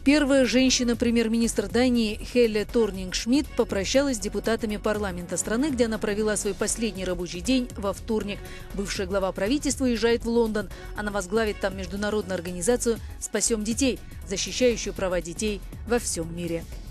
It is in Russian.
Первая женщина-премьер-министр Дании Хелле Торнинг-Шмидт попрощалась с депутатами парламента страны, где она провела свой последний рабочий день во вторник. Бывшая глава правительства уезжает в Лондон. Она возглавит там международную организацию «Спасем детей», защищающую права детей во всем мире.